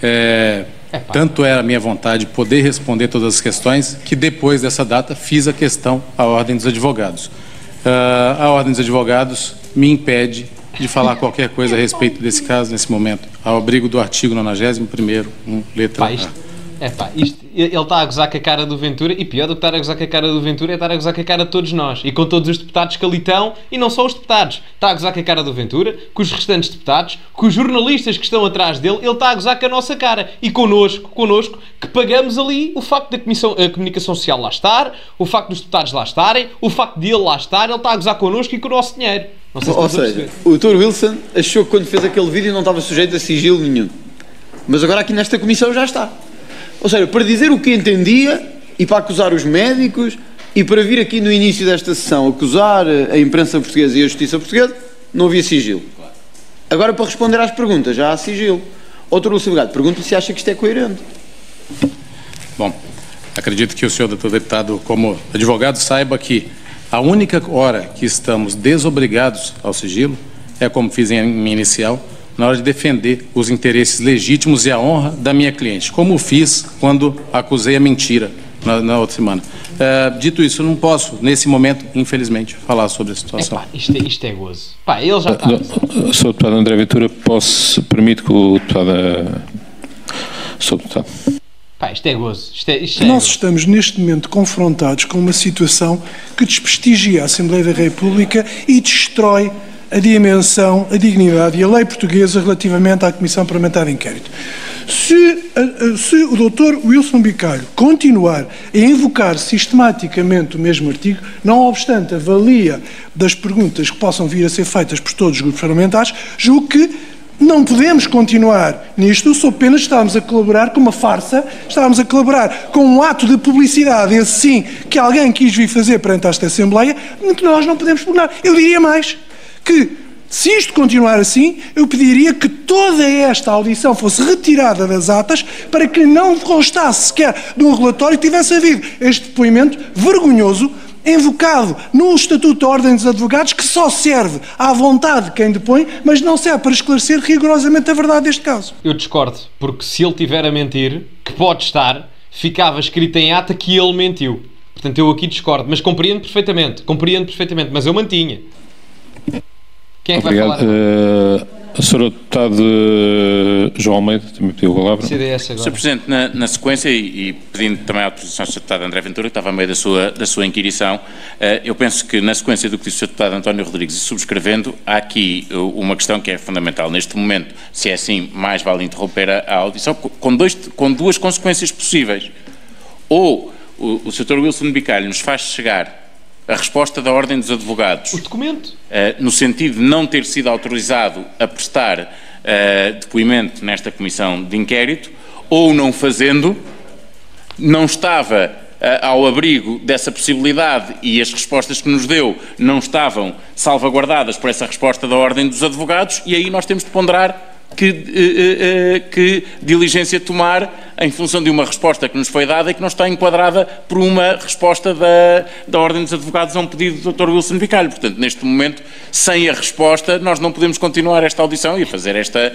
tanto era a minha vontade poder responder todas as questões, que depois dessa data fiz a questão à Ordem dos Advogados. A Ordem dos Advogados me impede de falar qualquer coisa a respeito desse caso nesse momento, ao abrigo do artigo 91º, letra A. Ele está a gozar com a cara do Ventura, e pior do que estar a gozar com a cara do Ventura é estar a gozar com a cara de todos nós e com todos os deputados que ali estão, e não só os deputados. Está a gozar com a cara do Ventura, com os restantes deputados, com os jornalistas que estão atrás dele. Ele está a gozar com a nossa cara e connosco que pagamos ali o facto da a comunicação social lá estar, o facto dos deputados lá estarem, o facto de ele lá estar. Ele está a gozar connosco e com o nosso dinheiro. Não sei se Ou seja, o Dr. Wilson achou que quando fez aquele vídeo não estava sujeito a sigilo nenhum, mas agora aqui nesta comissão já está. Ou seja, para dizer o que entendia e para acusar os médicos e para vir aqui no início desta sessão acusar a imprensa portuguesa e a justiça portuguesa, não havia sigilo. Agora, para responder às perguntas, já há sigilo. Outro Lúcio Bicalho, pergunto-lhe se acha que isto é coerente. Bom, acredito que o senhor doutor deputado, como advogado, saiba que a única hora que estamos desobrigados ao sigilo é, como fiz em minha inicial, na hora de defender os interesses legítimos e a honra da minha cliente, como fiz quando acusei a mentira na outra semana. Dito isso, eu não posso, nesse momento, infelizmente, falar sobre a situação. Isto é gozo. Ele já está. Sr. Deputado André Ventura, permite que o deputado... Sr. Deputado. Isto é gozo. Nós estamos neste momento confrontados com uma situação que desprestigia a Assembleia da República e destrói a dimensão, a dignidade e a lei portuguesa relativamente à Comissão Parlamentar de Inquérito. Se o Dr. Wilson Bicalho continuar a invocar sistematicamente o mesmo artigo, não obstante a valia das perguntas que possam vir a ser feitas por todos os grupos parlamentares, julgo que não podemos continuar nisto, sob pena de estarmos a colaborar com uma farsa, estávamos a colaborar com um ato de publicidade, esse sim, que alguém quis vir fazer perante esta Assembleia, que nós não podemos pugnar. Eu diria mais, que se isto continuar assim, eu pediria que toda esta audição fosse retirada das atas para que não constasse sequer de um relatório que tivesse havido este depoimento vergonhoso invocado no Estatuto da Ordem dos Advogados, que só serve à vontade de quem depõe, mas não serve para esclarecer rigorosamente a verdade deste caso. Eu discordo, porque se ele tiver a mentir, que pode estar, ficava escrito em ata que ele mentiu. Portanto, eu aqui discordo, mas compreendo perfeitamente, mas eu mantinha. Quem é que vai falar? A senhora deputada João Almeida também pediu a palavra. CDS agora. Sr. Presidente, na sequência e pedindo também a autorização do Sr. Deputado André Ventura, que estava a meio da sua inquirição, eu penso que na sequência do que disse o Sr. Deputado António Rodrigues e subscrevendo, há aqui uma questão que é fundamental. Neste momento, se é assim, mais vale interromper a audição, com duas consequências possíveis. Ou o Sr. Wilson Bicalho nos faz chegar a resposta da Ordem dos Advogados, o documento, no sentido de não ter sido autorizado a prestar depoimento nesta comissão de inquérito, ou não fazendo, não estava ao abrigo dessa possibilidade e as respostas que nos deu não estavam salvaguardadas por essa resposta da Ordem dos Advogados, e aí nós temos de ponderar que diligência tomar em função de uma resposta que nos foi dada e que não está enquadrada por uma resposta da Ordem dos Advogados a um pedido do Dr. Wilson Bicalho. Portanto, neste momento, sem a resposta, nós não podemos continuar esta audição e fazer esta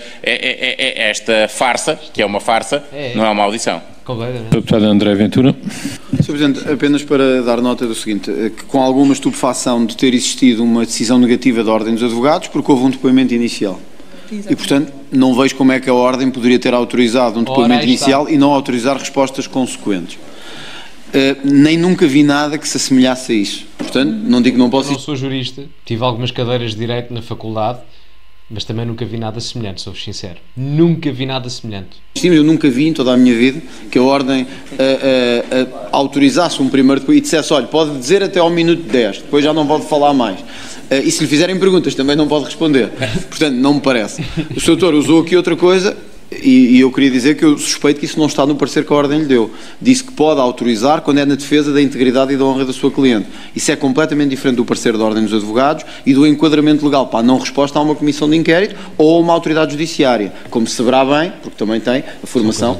farsa, que é uma farsa, não é uma audição. Deputado André Ventura. Sr. Presidente, apenas para dar nota do seguinte, que com alguma estupefação de ter existido uma decisão negativa da Ordem dos Advogados, porque houve um depoimento inicial. E, portanto, não vejo como é que a Ordem poderia ter autorizado um depoimento inicial e não autorizar respostas consequentes. Nem nunca vi nada que se assemelhasse a isso. Portanto, não digo que não posso... Eu não sou jurista, tive algumas cadeiras de Direito na faculdade, mas também nunca vi nada semelhante, sou-vos sincero. Nunca vi nada semelhante. Eu nunca vi em toda a minha vida que a Ordem autorizasse um primeiro depoimento e dissesse, olha, pode dizer até ao minuto 10, depois já não pode falar mais. E se lhe fizerem perguntas também não pode responder. Portanto, não me parece. O Sr. Doutor usou aqui outra coisa e eu queria dizer que eu suspeito que isso não está no parecer que a Ordem lhe deu. Disse que pode autorizar quando é na defesa da integridade e da honra da sua cliente. Isso é completamente diferente do parecer da Ordem dos Advogados e do enquadramento legal para a não resposta a uma comissão de inquérito ou a uma autoridade judiciária, como se saberá bem, porque também tem a formação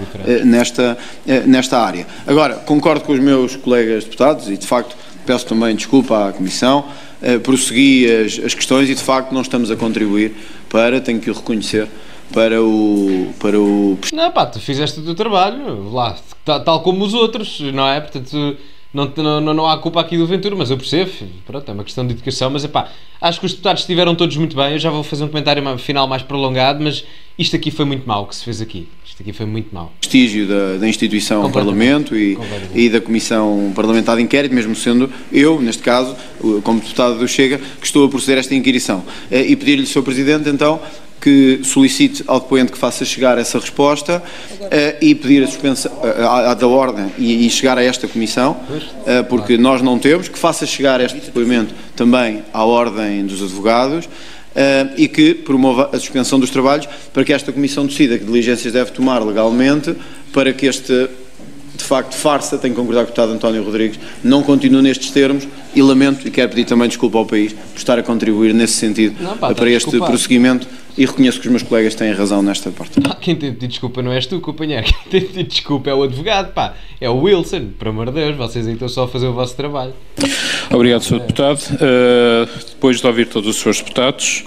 nesta área. Agora, concordo com os meus colegas deputados e, de facto, peço também desculpa à Comissão, prossegui as questões e, de facto, não estamos a contribuir para, tenho que o reconhecer, para o... Não, pá, tu fizeste o teu trabalho, lá, tal como os outros, não é? Portanto, não há culpa aqui do Ventura, mas eu percebo, pronto, é uma questão de educação, mas, pá, acho que os deputados estiveram todos muito bem, eu já vou fazer um comentário final mais prolongado, mas isto aqui foi muito mau, o que se fez aqui. Isto aqui foi muito mau. Prestígio da instituição Parlamento e da Comissão Parlamentar de Inquérito, mesmo sendo eu, neste caso, como deputado do Chega, que estou a proceder a esta inquirição. E pedir-lhe, Sr. Presidente, então, que solicite ao depoente que faça chegar essa resposta e pedir a suspensão da ordem e chegar a esta comissão, porque nós não temos, que faça chegar este depoimento também à Ordem dos Advogados, e que promova a suspensão dos trabalhos para que esta Comissão decida que diligências deve tomar legalmente para que este, de facto, farsa, tenho que concordar com o deputado António Rodrigues, não continue nestes termos e lamento e quero pedir também desculpa ao país por estar a contribuir nesse sentido para este prosseguimento e reconheço que os meus colegas têm razão nesta parte. Quem tem de pedir desculpa não és tu, companheiro, quem tem de pedir desculpa é o advogado, pá, é o Wilson, por amor de Deus, vocês aí estão só a fazer o vosso trabalho. Obrigado, Sr. Deputado. Depois de ouvir todos os Srs. Deputados,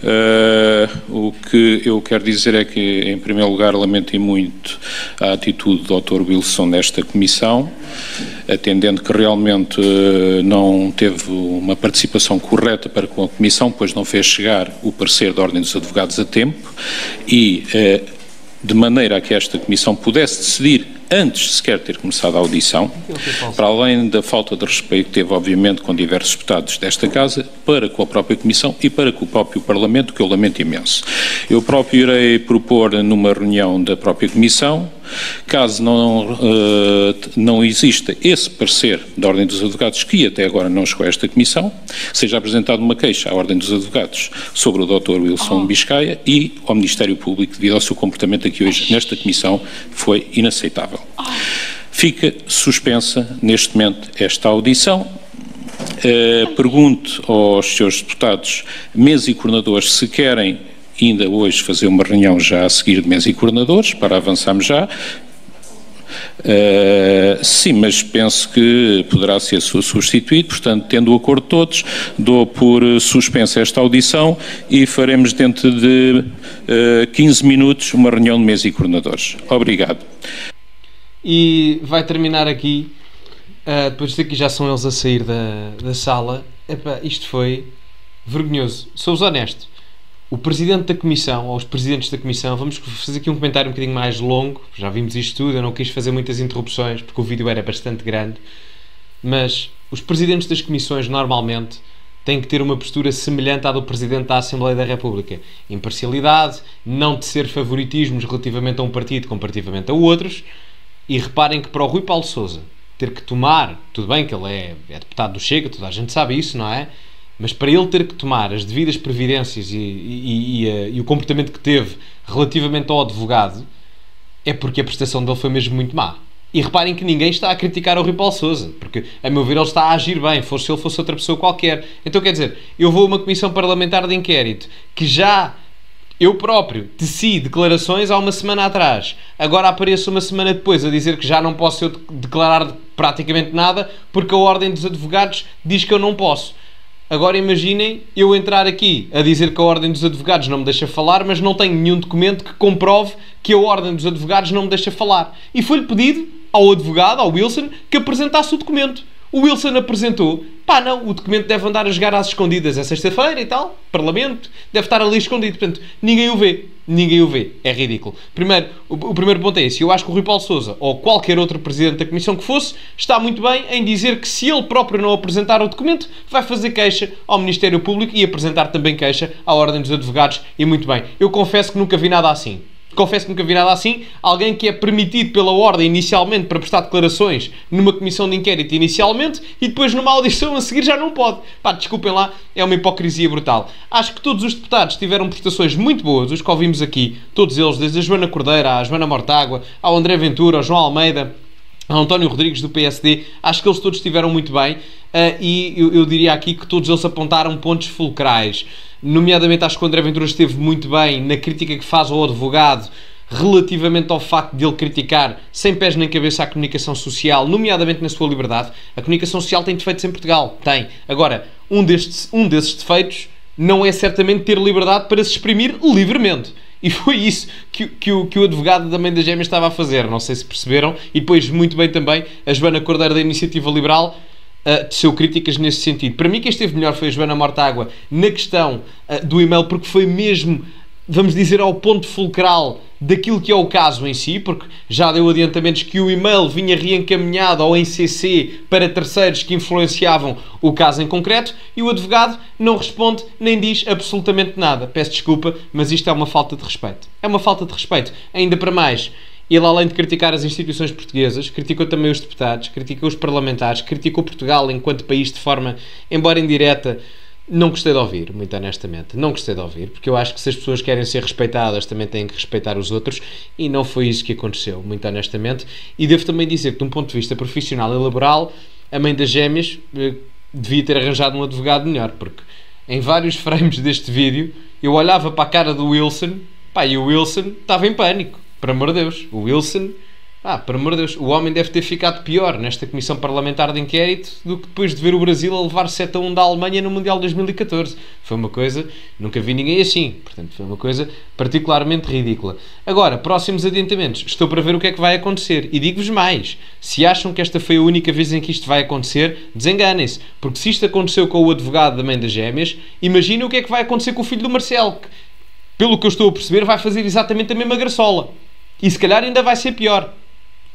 o que eu quero dizer é que, em primeiro lugar, lamentei muito a atitude do Dr. Wilson nesta comissão, atendendo que realmente não teve uma participação correta para com a comissão, pois não fez chegar o parecer da Ordem dos Advogados a tempo e, de maneira a que esta comissão pudesse decidir antes sequer ter começado a audição, para além da falta de respeito que teve, obviamente, com diversos deputados desta Casa, para com a própria Comissão e para com o próprio Parlamento, que eu lamento imenso. Eu próprio irei propor numa reunião da própria Comissão, caso não exista esse parecer da Ordem dos Advogados, que até agora não chegou a esta Comissão, seja apresentada uma queixa à Ordem dos Advogados sobre o Dr. Wilson Biscaia e ao Ministério Público, devido ao seu comportamento aqui hoje nesta Comissão, foi inaceitável. Fica suspensa neste momento esta audição. Pergunto aos senhores deputados, mesa e coordenadores, se querem ainda hoje fazer uma reunião já a seguir de mesa e coordenadores, para avançarmos já. Sim, mas penso que poderá ser substituído, portanto, tendo o acordo de todos, dou por suspensa esta audição e faremos dentro de 15 minutos uma reunião de mesa e coordenadores. Obrigado. E vai terminar aqui, depois de que já são eles a sair da sala. Epá, isto foi vergonhoso. Sou-vos honesto. O Presidente da Comissão, ou os Presidentes da Comissão, vamos fazer aqui um comentário um bocadinho mais longo, já vimos isto tudo, eu não quis fazer muitas interrupções, porque o vídeo era bastante grande, mas os Presidentes das Comissões, normalmente, têm que ter uma postura semelhante à do Presidente da Assembleia da República. Imparcialidade, não tecer favoritismos relativamente a um partido comparativamente a outros, e reparem que para o Rui Paulo Sousa ter que tomar, tudo bem que ele é deputado do Chega, toda a gente sabe isso, não é? Mas para ele ter que tomar as devidas previdências e o comportamento que teve relativamente ao advogado, é porque a prestação dele foi mesmo muito má. E reparem que ninguém está a criticar o Rui Paulo Sousa, porque, a meu ver, ele está a agir bem, fosse ele, fosse outra pessoa qualquer. Então, quer dizer, eu vou a uma comissão parlamentar de inquérito que já eu próprio teci declarações há uma semana atrás, agora apareço uma semana depois a dizer que já não posso eu declarar praticamente nada porque a Ordem dos Advogados diz que eu não posso. Agora imaginem eu entrar aqui a dizer que a Ordem dos Advogados não me deixa falar, mas não tenho nenhum documento que comprove que a Ordem dos Advogados não me deixa falar. E foi-lhe pedido ao advogado, ao Wilson, que apresentasse o documento. O Wilson apresentou. Pá, não, o documento deve andar a jogar às escondidas. É sexta-feira e tal, Parlamento, deve estar ali escondido. Portanto, ninguém o vê. Ninguém o vê. É ridículo. Primeiro, o primeiro ponto é esse. Eu acho que o Rui Paulo Sousa, ou qualquer outro Presidente da Comissão que fosse, está muito bem em dizer que se ele próprio não apresentar o documento, vai fazer queixa ao Ministério Público e apresentar também queixa à Ordem dos Advogados. E muito bem. Eu confesso que nunca vi nada assim. Alguém que é permitido pela Ordem inicialmente para prestar declarações numa comissão de inquérito inicialmente e depois numa audição a seguir já não pode. Pá, desculpem lá, é uma hipocrisia brutal. Acho que todos os deputados tiveram prestações muito boas, os que ouvimos aqui, todos eles, desde a Joana Cordeira, à Joana Mortágua, ao André Ventura, ao João Almeida, ao António Rodrigues do PSD. Acho que eles todos estiveram muito bem e eu diria aqui que todos eles apontaram pontos fulcrais. Nomeadamente, acho que o André Ventura esteve muito bem na crítica que faz ao advogado relativamente ao facto de ele criticar sem pés nem cabeça a comunicação social, nomeadamente na sua liberdade. A comunicação social tem defeitos em Portugal, tem. Agora, um desses defeitos não é certamente ter liberdade para se exprimir livremente. E foi isso que o advogado da Mãe das Gêmeas estava a fazer. Não sei se perceberam. E depois, muito bem também, a Joana Cordeira da Iniciativa Liberal teceu críticas nesse sentido. Para mim, quem esteve melhor foi a Joana Mortágua na questão do e-mail, porque foi mesmo, vamos dizer, ao ponto fulcral daquilo que é o caso em si, porque já deu adiantamentos que o e-mail vinha reencaminhado ao NCC para terceiros que influenciavam o caso em concreto, e o advogado não responde nem diz absolutamente nada. Peço desculpa, mas isto é uma falta de respeito. É uma falta de respeito. Ainda para mais, ele, além de criticar as instituições portuguesas, criticou também os deputados, criticou os parlamentares, criticou Portugal enquanto país de forma, embora indireta. Não gostei de ouvir, muito honestamente. Não gostei de ouvir, porque eu acho que se as pessoas querem ser respeitadas, também têm que respeitar os outros, e não foi isso que aconteceu, muito honestamente. E devo também dizer que, de um ponto de vista profissional e laboral, a Mãe das Gêmeas devia ter arranjado um advogado melhor, porque em vários frames deste vídeo eu olhava para a cara do Wilson, pá, e o Wilson estava em pânico. Por amor de Deus, o Wilson, por amor de Deus, o homem deve ter ficado pior nesta Comissão Parlamentar de Inquérito do que depois de ver o Brasil a levar 7-1 da Alemanha no Mundial de 2014. Foi uma coisa, nunca vi ninguém assim, portanto foi uma coisa particularmente ridícula. Agora, próximos adiantamentos, estou para ver o que é que vai acontecer, e digo-vos mais, se acham que esta foi a única vez em que isto vai acontecer, desenganem-se, porque se isto aconteceu com o advogado da Mãe das Gêmeas, imaginem o que é que vai acontecer com o filho do Marcelo, que, pelo que eu estou a perceber, vai fazer exatamente a mesma graçola. E se calhar ainda vai ser pior.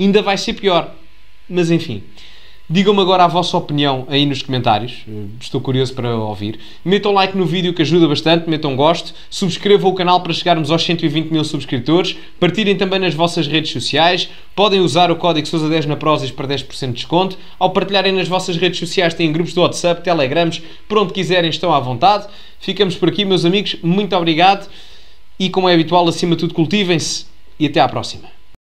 ainda vai ser pior. Mas enfim, digam-me agora a vossa opinião aí nos comentários, estou curioso para ouvir. Metam like no vídeo que ajuda bastante, metam gosto, subscrevam o canal para chegarmos aos 120 mil subscritores, partilhem também nas vossas redes sociais, podem usar o código Sousa10 na Prozis para 10% de desconto. Ao partilharem nas vossas redes sociais têm grupos do WhatsApp, Telegrams, por onde quiserem estão à vontade. Ficamos por aqui, meus amigos, muito obrigado e, como é habitual, acima de tudo, cultivem-se e até à próxima.